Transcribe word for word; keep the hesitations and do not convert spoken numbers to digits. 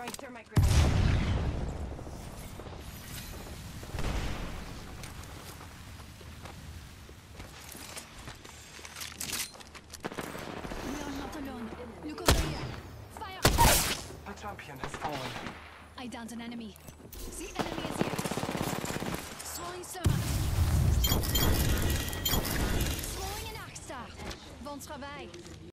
Throwing thermite grenade. We are not alone. Look over here. Fire! A champion has fallen. I downed an enemy. The enemy is here. Throwing thermite. Throwing an arc star. Bon travail.